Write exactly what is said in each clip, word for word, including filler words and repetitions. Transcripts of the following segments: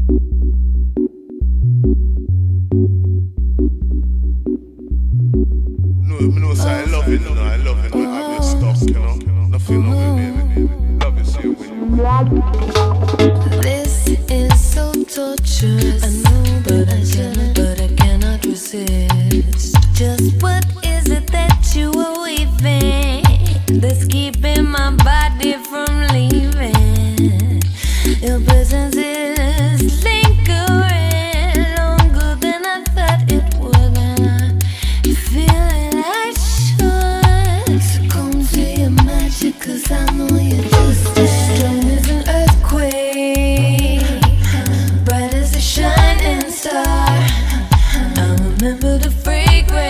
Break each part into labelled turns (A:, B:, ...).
A: No, me know say I love it, you know, I love it when I have your stuff, you know. Nothing wrong with me, baby. Love it, see you with you.
B: This is so torturous. I know, but I cannot, but I cannot resist. Just what is it that you are weaving that's keeping my body from leaving? Your presence is lingering longer than I thought it would, and I feel it I should succumb to your magic, 'cause I know you're just as strong as an earthquake, bright as a shining star. I remember the fragrance.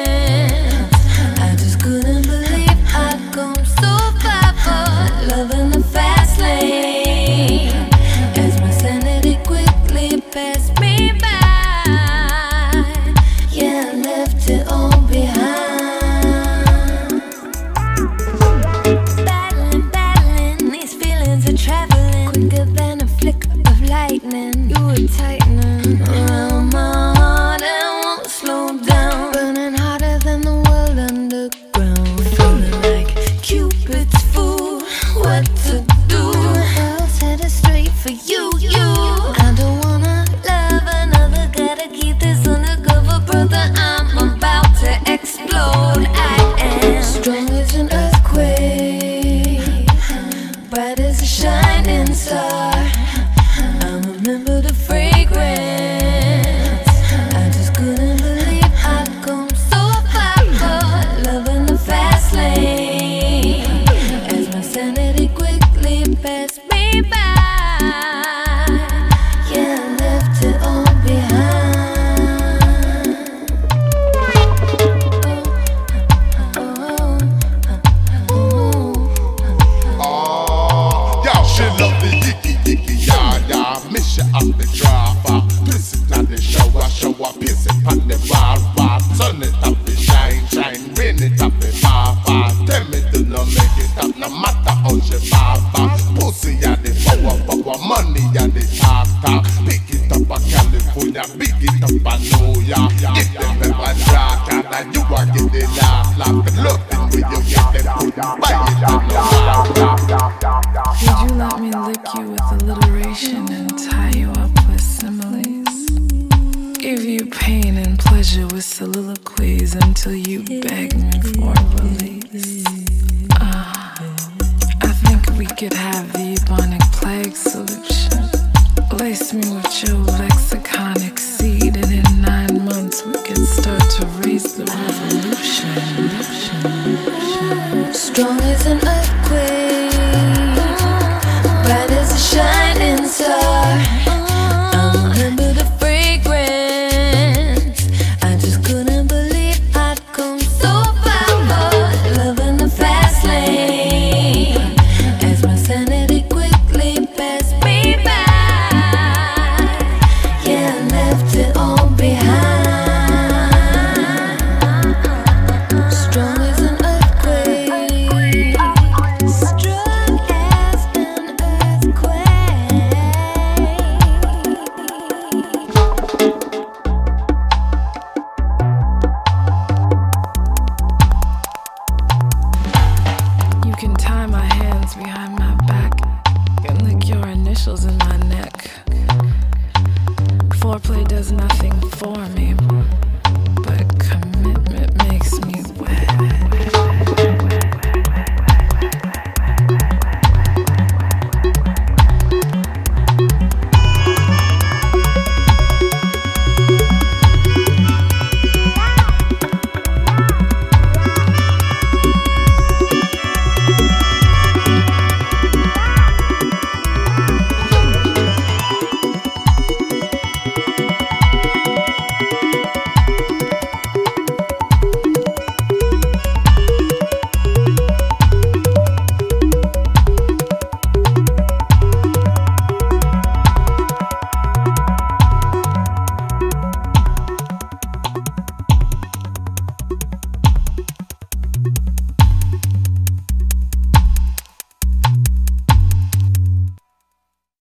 B: I just couldn't believe I'd come so far for love in the fast lane, as my sanity quickly passed me by. Yeah, I left it all behind. Battling, battling, these feelings are traveling quicker than a flick of lightning. You were tightening around my heart and won't slow down, burning hotter than the world underground. Feeling like Cupid's fool, what to do? I'll set it straight for you, you. I don't wanna love another, gotta keep this undercover, brother. I'm about to explode. I am strong as an earthquake, bright as a shining star. I remember the fragrance. I just couldn't believe I'd come so far for love in the fast lane, as my sanity quickly passed me by. Yeah, I left it all behind. Oh, oh, oh,
A: Oh, y'all should love the yicky yicky yah yah. Miss you up the driver, piss it on the shower, shower, piss it on the wall, wall. Turn it up and shine, shine, rain it up and far, far. Tell me do not make it up, no matter how she far, far. Pussy and the power, power, money and the talk, talk. Pick it up a California, pick it up a New York. Get them ever dark, and you are get the laugh, laugh. The loving when you get them put buy it on your heart.
C: Would you let me lick you with alliteration and tie you up with similes? Give you pain and pleasure with soliloquies until you beg me for release. Ah, I think we could have the bubonic plague solution. Lace me with your legs.